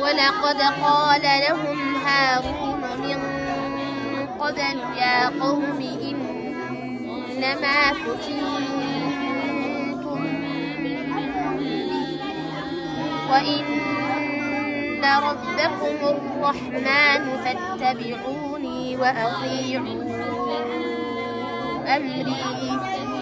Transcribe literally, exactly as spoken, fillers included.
ولقد قال لهم هارون من قبل يا قوم إنما فتنتم به وإن ربكم الرحمن فاتبعوني وأطيعوا أمري